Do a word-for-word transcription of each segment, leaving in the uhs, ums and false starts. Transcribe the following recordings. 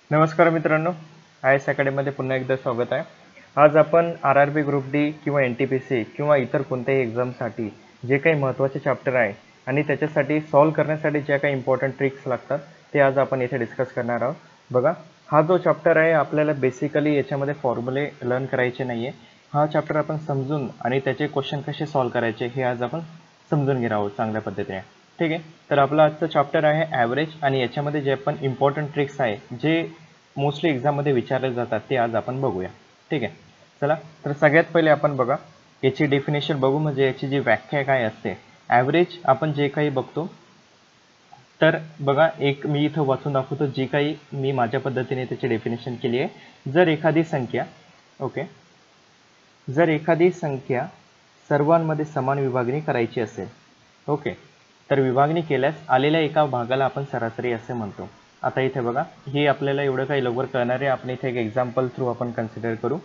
नमस्कार मित्रांनो, I S अकॅडमीमध्ये पुन्हा एकदा स्वागत आहे. आज आपण R R B group D किंवा एन टी पी सी किंवा इतर कोणत्याही एक्झामसाठी जे काही महत्त्वाचे चॅप्टर आहे आणि त्याच्यासाठी सॉल्व करण्यासाठी ज्या काही इम्पॉर्टंट ट्रिक्स लागतात ते आज आपण इथे डिस्कस करणार आहोत. बघा, हा जो चॅप्टर आहे आपल्याला बेसिकली याच्यामध्ये फॉर्म्युले लर्न करायचे नाही आहे. हा चॅप्टर आपण समजून आणि त्याचे क्वेश्चन कसे सॉल्व करायचे हे आज आपण समजून घेणार आहोत चांगल्या पद्धतीने. ठीक आहे, तर आपलं आजचं चॅप्टर आहे ॲव्हरेज आणि याच्यामध्ये जे पण इम्पॉर्टंट ट्रिक्स आहे जे मोस्टली एक्झाममध्ये विचारले जातात ते आज आपण बघूया. ठीक आहे, चला तर सगळ्यात पहिले आपण बघा याची डेफिनेशन बघू, म्हणजे याची जी व्याख्या काय असते. ॲव्हरेज आपण जे काही बघतो तर बघा, एक मी इथं वाचून दाखवतो जी काही मी माझ्या पद्धतीने त्याची डेफिनेशन केली आहे. जर एखादी संख्या ओके जर एखादी संख्या सर्वांमध्ये समान विभागणी करायची असेल ओके तर विभागणी केल्यास आलेल्या एका भागाला आपण सरासरी असे म्हणतो. आता इथे बघा, हे आपल्याला एवढं काही लवकर कळणार आहे. आपण इथे एक एक्झाम्पल थ्रू आपण कन्सिडर करू.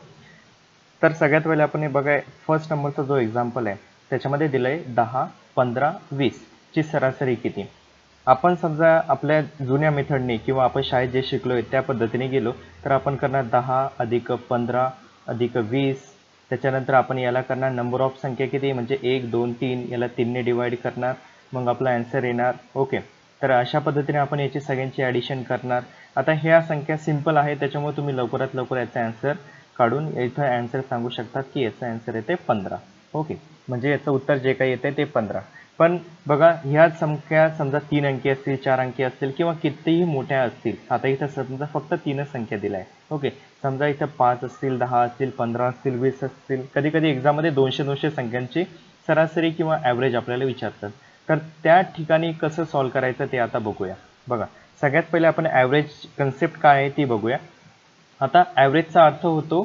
तर सगळ्यात पहिले आपण हे बघा, फर्स्ट नंबरचा जो एक्झाम्पल आहे त्याच्यामध्ये दिलं आहे दहा पंधरा वीस ची सरासरी किती. आपण समजा आपल्या जुन्या मेथडने किंवा आपण शाळेत जे शिकलो आहे त्या पद्धतीने गेलो तर आपण करणार दहा अधिक पंधरा अधिक वीस. त्याच्यानंतर आपण याला करणार नंबर ऑफ संख्या किती, म्हणजे एक दोन तीन, याला तीनने डिवाइड करणार, मग आपला ॲन्सर येणार. ओके, तर अशा पद्धतीने आपण याची सगळ्यांची ॲडिशन करणार. आता ह्या संख्या सिंपल आहे त्याच्यामुळे तुम्ही लवकरात लवकर याचा ॲन्सर काढून इथं ॲन्सर सांगू शकतात की याचं ॲन्सर येते पंधरा. ओके, म्हणजे याचं उत्तर जे काही येते ते पंधरा. पण बघा, ह्या संख्या समजा तीन अंकी असतील, चार अंकी असतील किंवा कितीही मोठ्या असतील. आता इथं समजा फक्त तीनच संख्या दिल्या आहे. ओके, समजा इथं पाच असतील, दहा असतील, पंधरा असतील, वीस असतील. कधी कधी एक्झाममध्ये दोनशे दोनशे संख्यांची सरासरी किंवा ॲव्हरेज आपल्याला विचारतात. तर त्या ठिकाणी कसं सॉल्व करायचं ते आता बघूया. बघा, सगळ्यात पहिले आपण ॲव्हरेज कन्सेप्ट काय आहे ती बघूया. आता ॲव्हरेजचा अर्थ होतो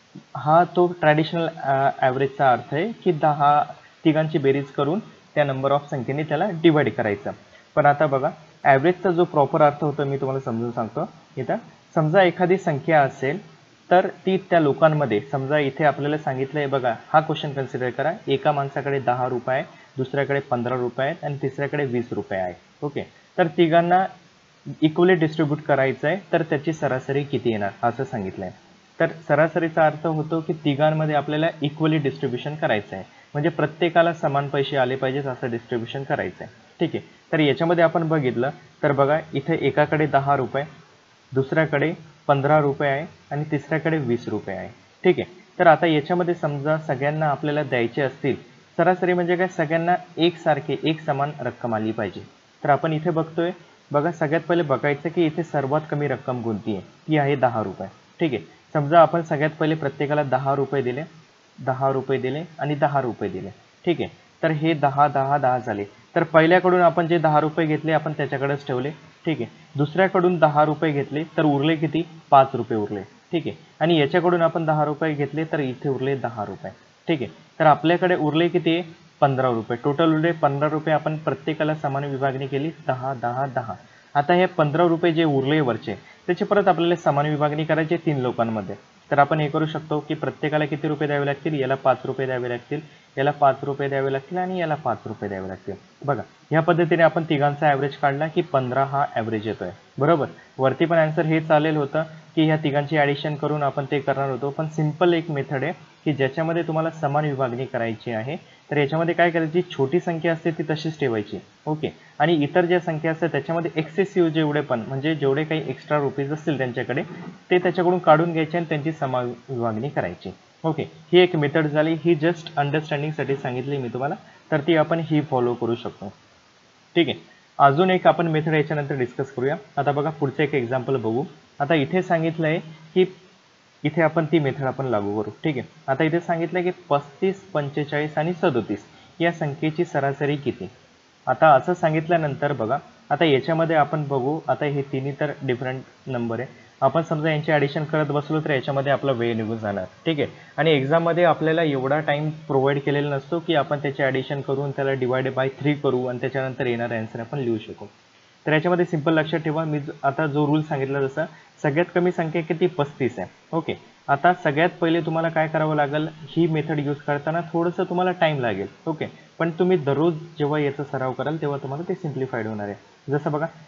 हा तो ट्रॅडिशनल ॲव्हरेजचा अर्थ आहे की दहा तिघांची बेरीज करून त्या नंबर ऑफ संख्येने त्याला डिवाइड करायचं. पण आता बघा, ॲव्हरेजचा जो प्रॉपर अर्थ होतो मी तुम्हाला समजून सांगतो. इथं समजा एखादी संख्या असेल तर ती त्या लोकांमध्ये, समजा इथे आपल्याला सांगितलं आहे बघा, हा क्वेश्चन कन्सिडर करा. एका माणसाकडे दहा रुपये आहे, दुसऱ्याकडे पंधरा रुपये आहेत आणि तिसऱ्याकडे वीस रुपये आहे. ओके, तर तिघांना इक्वली डिस्ट्रीब्यूट करायचं आहे तर त्याची सरासरी किती येणार असं सांगितलं आहे. तर सरासरीचा अर्थ होतो की तिघांमध्ये आपल्याला इक्वली डिस्ट्रीब्युशन करायचं आहे, म्हणजे प्रत्येकाला समान पैसे आले पाहिजेत असं डिस्ट्रीब्युशन करायचं आहे. ठीक आहे, तर याच्यामध्ये आपण बघितलं तर बघा, इथे एकाकडे दहा रुपये, दुसऱ्याकडे पंधरा रुपये आहे आणि तिसऱ्याकडे वीस रुपये आहे. ठीक आहे, तर आता याच्यामध्ये समजा सगळ्यांना आपल्याला द्यायचे असतील, सरासरी म्हणजे काय, सगळ्यांना एकसारखे एक समान रक्कम आली पाहिजे. तर आपण इथे बघतोय बघा, सगळ्यात पहिले बघायचं की इथे सर्वात कमी रक्कम कोणती आहे, ती आहे दहा रुपये. ठीक आहे, समजा आपण सगळ्यात पहिले प्रत्येकाला दहा रुपये दिले, दहा रुपये दिले आणि दहा रुपये दिले. ठीक आहे, तर हे दहा दहा दहा झाले. तर पहिल्याकडून आपण जे दहा रुपये घेतले आपण त्याच्याकडेच ठेवले. ठीक आहे, दुसऱ्याकडून दहा रुपये घेतले तर उरले किती, पाच रुपये उरले. ठीक आहे, आणि याच्याकडून आपण दहा रुपये घेतले तर इथे उरले दहा रुपये. ठीक आहे, तर आपल्याकडे उरले किती, पंधरा रुपये. टोटल उरले पंधरा रुपये. आपण प्रत्येकाला समान विभागणी केली, दहा दहा दहा. आता हे पंधरा रुपये जे उरले वरचे त्याची परत आपल्याला समान विभागणी करायची तीन लोकांमध्ये. तर आपण हे करू शकतो की प्रत्येकाला किती रुपये द्यावे लागतील, याला पाच रुपये द्यावे लागतील, याला पाच रुपये द्यावे लागतील आणि याला पाच रुपये द्यावे लागतील. बघा, ह्या पद्धतीने आपण तिघांचा ॲव्हरेज काढला की पंधरा हा ॲव्हरेज येतोय. बरोबर, वरती पण आन्सर हे चालेल होतं की ह्या तिघांची ॲडिशन करून आपण ते करणार होतो. पण सिम्पल एक मेथड आहे की ज्याच्यामध्ये तुम्हाला समान विभागणी करायची आहे. तर याच्यामध्ये काय करायची, छोटी संख्या असते ती तशीच ठेवायची. ओके, आणि इतर ज्या संख्या असतात त्याच्यामध्ये एक्सेसिव्ह जेवढे पण, म्हणजे जेवढे काही एक्स्ट्रा रुपीज असतील त्यांच्याकडे ते त्याच्याकडून काढून घ्यायचे आणि त्यांची समान विभागणी करायची. ओके, ही एक मेथड झाली. ही जस्ट अंडरस्टँडिंगसाठी सांगितली मी तुम्हाला, तर ती आपण ही फॉलो करू शकतो. ठीक आहे, अजून एक आपण मेथड याच्यानंतर डिस्कस करूया. आता बघा, पुढचं एक एक्झाम्पल बघू. आता इथे सांगितलं आहे की इथे आपण ती मेथड आपण लागू करू. ठीक आहे, आता इथे सांगितलं की पस्तीस पंचेचाळीस आणि सदोतीस या संख्येची सरासरी किती. आता असं सांगितल्यानंतर बघा, आता याच्यामध्ये आपण बघू, आता हे तिन्ही तर डिफरंट नंबर आहे. आपण समजा यांची ॲडिशन करत बसलो तर याच्यामध्ये आपला वेळ निघून जाणार. ठीक आहे, आणि एक्झाममध्ये आपल्याला एवढा टाईम प्रोव्हाइड केलेला नसतो की आपण त्याचे ॲडिशन करून त्याला डिवाइड बाय थ्री करू आणि त्याच्यानंतर येणारा ॲन्सर आपण लिहू शकू. तर याच्यामध्ये सिंपल लक्षात ठेवा, मी आता जो रूल सांगितला जसा सगळ्यात कमी संख्या किती, पस्तीस आहे. ओके, आता सगळ्यात पहिले तुम्हाला काय करावं लागेल, ही मेथड यूज करताना थोडंसं तुम्हाला टाईम लागेल. ओके, पण तुम्ही दररोज जेव्हा याचा सराव कराल तेव्हा तुम्हाला ते सिम्प्लिफाईड होणार आहे. जसं बघा,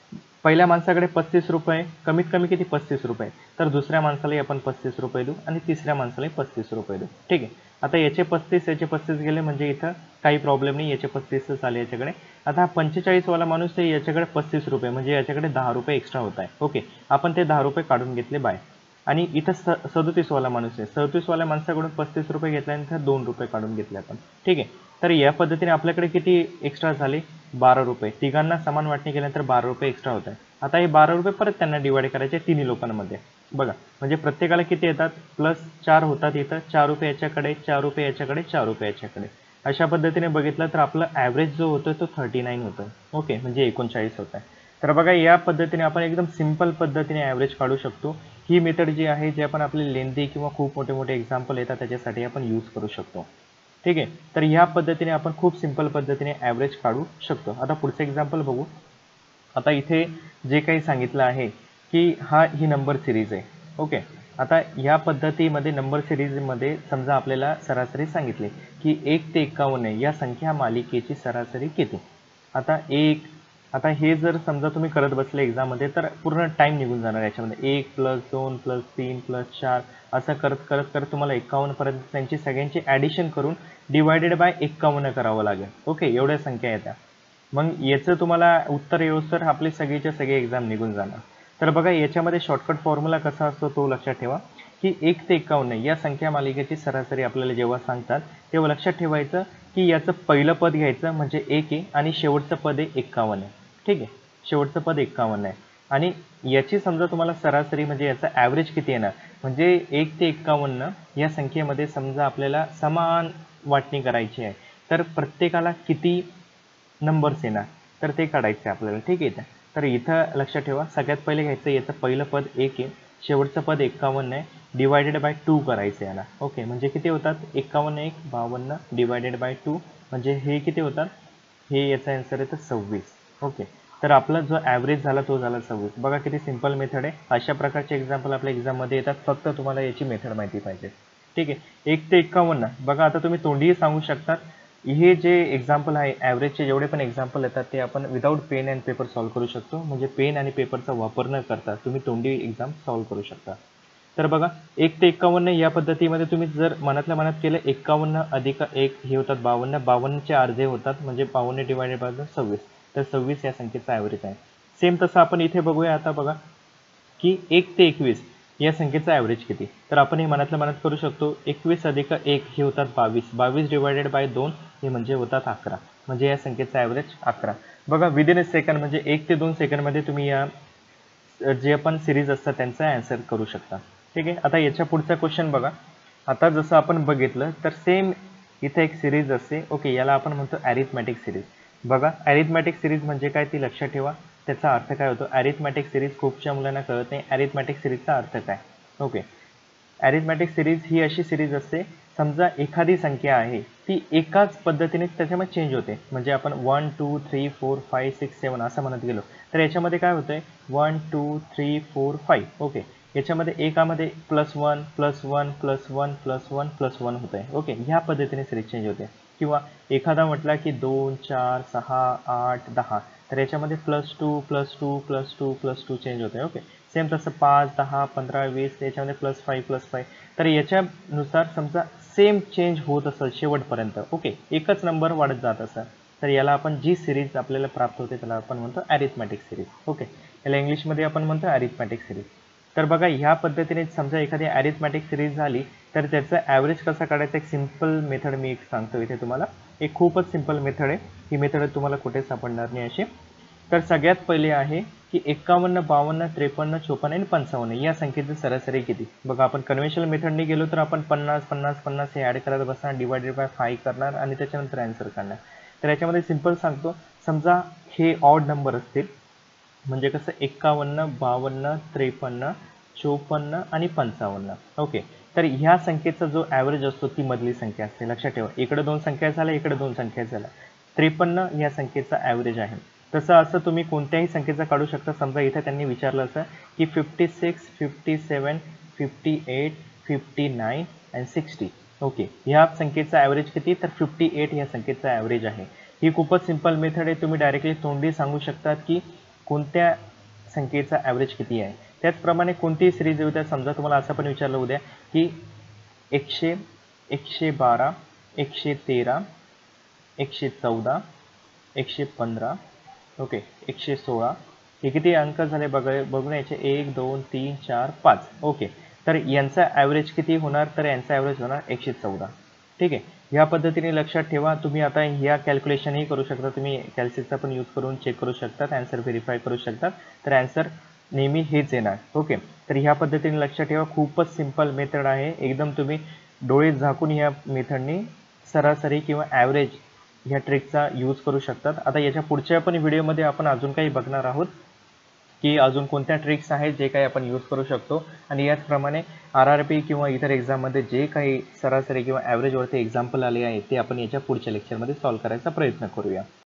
पहिल्या माणसाकडे पस्तीस रुपये, कमीत कमी किती पस्तीस रुपये, तर दुसऱ्या माणसालाही आपण पस्तीस रुपये देऊ आणि तिसऱ्या माणसालाही पस्तीस रुपये देऊ. ठीक आहे. आता याचे पस्तीस याचे पस्तीस गेले म्हणजे इथं काही प्रॉब्लेम नाही, याचे पस्तीसच आले याच्याकडे. आता हा पंचेचाळीस वाला माणूस आहे, याच्याकडे पस्तीस रुपये म्हणजे याच्याकडे दहा रुपये एक्स्ट्रा होत आहे. ओके, आपण ते दहा रुपये काढून घेतले बाय. आणि इथं स सदतीस वाला माणूस आहे, सदतीस वाल्या माणसाकडून पस्तीस रुपये घेतल्यानंतर दोन रुपये काढून घेतले आपण. ठीक आहे. तर या पद्धतीने आपल्याकडे किती एक्स्ट्रा झाले, बारा रुपये. तिघांना समान वाटणी केल्यानंतर बारा रुपये एक्स्ट्रा होत आहे. आता हे बारा रुपये परत त्यांना डिवाइड करायचे तिन्ही लोकांमध्ये. बघा म्हणजे प्रत्येकाला किती येतात, प्लस चार होतात. इथं चार रुपये याच्याकडे, चार रुपये याच्याकडे, चार रुपये याच्याकडे. अशा पद्धतीने बघितलं तर आपला ॲव्हरेज जो होतो तो थर्टी नाईन होतो. ओके, म्हणजे एकोणचाळीस होत आहे. तर बघा या पद्धतीने आपण एकदम सिंपल पद्धतीने ॲव्हरेज काढू शकतो. ही मेथड जी आहे जे आपण आपले लेंदी किंवा खूप मोठे मोठे एक्झाम्पल येतात त्याच्यासाठी आपण यूज करू शकतो. ठीक आहे. तर ह्या पद्धतीने आपण खूप सिंपल पद्धतीने ॲव्हरेज काढू शकतो. आता पुढचं एक्झाम्पल बघू. आता इथे जे काही सांगितलं आहे की हा ही नंबर सिरीज आहे. ओके, आता या पद्धतीमध्ये नंबर सिरीजमध्ये समजा आपल्याला सरासरी सांगितली की एक ते एकावन्न या संख्या मालिकेची सरासरी किती. आता एक, आता हे जर समजा तुम्ही करत बसले एक्झाममध्ये तर पूर्ण टाईम निघून जाणार याच्यामध्ये. एक प्लस दोन प्लस तीन प्लस चार असं करत करत करत तुम्हाला एकावन्नपर्यंत त्यांची सगळ्यांची ॲडिशन करून डिवायडेड बाय एक्कावन्न करावं लागेल. ओके, एवढ्या संख्या येत्या. मग याचं तुम्हाला उत्तर येऊस्तर आपली सगळीच्या सगळी एक्झाम निघून जाणार. तर बघा याच्यामध्ये शॉर्टकट फॉर्म्युला कसा असतो तो लक्षात ठेवा की एक ते एकावन्न या संख्या मालिकेची सरासरी आपल्याला जेव्हा सांगतात तेव्हा लक्षात ठेवायचं की याचं पहिलं पद घ्यायचं म्हणजे एक आहे आणि शेवटचं पद आहे एक्कावन्न आहे. ठीक आहे, शेवटचं पद एक्कावन्न आहे आणि याची समजा तुम्हाला सरासरी म्हणजे याचा ॲव्हरेज किती येणार, म्हणजे एक ते एक्कावन्न या संख्येमध्ये समजा आपल्याला समान वाटणी करायची आहे तर प्रत्येकाला किती नंबर्स येणार तर ते काढायचे आपल्याला. ठीक आहे. तर इथं लक्षात ठेवा सगळ्यात पहिले घ्यायचं याचं पहिलं पद एक आहे, शेवटचं पद एक्कावन्न आहे, डिवायडेड बाय टू करायचं याला. ओके, म्हणजे किती होतात, एक्कावन्न एक बावन्न डिवायडेड बाय टू म्हणजे हे किती होतात, हे याचा आन्सर आहे तर सव्वीस. ओके, तर आपला जो ॲव्हरेज झाला तो झाला सव्वीस. बघा किती सिंपल मेथड आहे. अशा प्रकारचे एक्झाम्पल आपल्या एक्झाममध्ये येतात, फक्त तुम्हाला याची मेथड माहिती पाहिजे. ठीक आहे. एक ते एक्कावन्न बघा आता तुम्ही तोंडीही सांगू शकतात. हे जे एक्झाम्पल आहे ॲव्हरेजचे जेवढे पण एक्झाम्पल येतात ते आपण without pen and paper solve करू शकतो. म्हणजे पेन आणि पेपरचा वापर न करता तुम्ही तोंडी एक्झाम सॉल्व्ह करू शकता. तर बघा एक ते एक्कावन्न या पद्धतीमध्ये तुम्ही जर मनातल्या मनात केलं एक्कावन्न अधिक एक हे होतात बावन्न, बावन्नचे अर्धे होतात म्हणजे बावन्न डिवायडेड बाय सव्वीस, तर सव्वीस या संख्येचा ॲव्हरेज आहे. सेम तसं आपण इथे बघूया. आता बघा की एक ते एकवीस या संख्येचा ॲव्हरेज किती, तर आपण हे मनातल्या मनात करू शकतो. एकवीस अधिक एक हे होतात बावीस, बावीस डिवायडेड बाय दोन हे म्हणजे होतात अकरा, म्हणजे या संख्येचा ॲव्हरेज अकरा. बघा विदिन अ सेकंड म्हणजे एक ते दोन सेकंडमध्ये तुम्ही या जे पण सिरीज असतात त्यांचा ॲन्सर करू शकता. ठीक आहे. आता याच्या पुढचा क्वेश्चन बघा. आता जसं आपण बघितलं तर सेम इथे एक सिरीज असते. ओके, याला आपण म्हणतो ॲरिथमॅटिक सिरीज. बघा ॲरिथमॅटिक सिरीज म्हणजे काय ती लक्षात ठेवा. त्याचा अर्थ काय होतो, ॲरिथमॅटिक सिरीज खूपशा मुलांना कळत नाही. ॲरिथमॅटिक सिरीजचा अर्थ काय. ओके, ॲरिथमॅटिक सिरीज ही अशी सिरीज असते समजा एखादी संख्या आहे ती एकाच पद्धतीने त्याच्यामध्ये चेंज होते. म्हणजे आपण one two three four five six seven असं म्हणत गेलो तर याच्यामध्ये काय होतंय one two three four five. Okay, याच्यामध्ये एकामध्ये plus one plus one plus one plus one plus one होत आहे. ओके, ह्या पद्धतीने सिरीज चेंज होते. किंवा एखादा म्हटला की दोन चार सहा आठ दहा तर याच्यामध्ये plus two plus two plus two plus two change होते. ओके, सेम तसं पाच दहा पंधरा वीस याच्यामध्ये प्लस फाईव्ह प्लस फाईव्ह तर याच्यानुसार समजा सेम चेंज होत असेल शेवटपर्यंत. ओके, एकच नंबर वाढत जात असेल तर याला आपण जी सिरीज आपल्याला प्राप्त होते त्याला आपण म्हणतो ॲरिथमॅटिक सिरीज. ओके, याला इंग्लिशमध्ये आपण म्हणतो ॲरिथमॅटिक सिरीज. तर बघा ह्या पद्धतीने समजा एखादी ॲरिथमॅटिक सिरीज झाली तर त्याचा ॲव्हरेज कसा काढायचा एक सिंपल मेथड मी एक सांगतो इथे तुम्हाला. एक खूपच सिंपल मेथड आहे ही. मेथड तुम्हाला कुठे सापडणार नाही अशी. तर सगळ्यात पहिले आहे की एक्कावन्न बावन्न त्रेपन्न चोपन्न आणि पंचावन्न या संख्येची सरासरी किती. बघा आपण कन्व्हेन्शनल मेथडने गेलो तर आपण पन्नास पन्नास पन्नास हे ॲड करत बसणार, डिवायडेड बाय फाय करणार आणि त्याच्यानंतर ॲन्सर काढणार. तर याच्यामध्ये सिंपल सांगतो, समजा हे ऑड नंबर असतील म्हणजे कसं एक्कावन्न बावन्न त्रेपन्न चोपन्न आणि पंचावन्न. ओके, तर ह्या संख्येचा जो ॲव्हरेज असतो ती मधली संख्या असते. लक्षात ठेवा, इकडे दोन संख्या झाल्या इकडे दोन संख्या झाल्या, त्रेपन्न या संख्येचा ॲव्हरेज आहे. तसं असं तुम्ही कोणत्याही संख्येचा काढू शकता. समजा इथे त्यांनी विचारलं असं की fifty six fifty seven fifty eight fifty nine and sixty. Okay, ह्या संख्येचा ॲव्हरेज किती तर फिफ्टी एट या संख्येचा ॲव्हरेज आहे. ही खूपच सिंपल मेथड आहे. तुम्ही डायरेक्टली तोंडी सांगू शकतात की कोणत्या संख्येचा ॲव्हरेज किती आहे. त्याचप्रमाणे कोणतीही सिरीज येऊ द्या, समजा तुम्हाला असं पण विचारलं उद्या की एकशे एकशे बारा एकशे तेरा एकशे चौदा एकशे पंधरा ओके एकशे सोळा हे किती अंक झाले बघा बघून याचे एक दोन तीन चार पाच ओके. तर यांचा ॲव्हरेज किती होणार, तर यांचा ॲव्हरेज होणार एकशे चौदा. ठीक आहे. ह्या पद्धतीने लक्षात ठेवा. तुम्ही आता ह्या कॅल्क्युलेशनही करू शकता, तुम्ही कॅल्सीचा पण यूज करून चेक करू शकतात, ॲन्सर व्हेरीफाय करू शकतात. तर ॲन्सर नेहमी हेच येणार. ओके. तर ह्या पद्धतीने लक्षात ठेवा. खूपच सिंपल मेथड आहे. एकदम तुम्ही डोळे झाकून ह्या मेथडनी सरासरी किंवा ॲव्हरेज ह्या ट्रिकचा यूज करू शकतात. आता याच्या पुढच्या पण व्हिडिओमध्ये आपण अजून काही बघणार आहोत की अजून कोणत्या ट्रिक्स आहेत जे काही आपण यूज करू शकतो. आणि याचप्रमाणे आर आर पी किंवा इतर एक्झाममध्ये जे काही सरासरी किंवा ॲव्हरेजवरती एक्झाम्पल आले आहे ते आपण याच्या पुढच्या लेक्चरमध्ये सॉल्व्ह करायचा प्रयत्न करूया.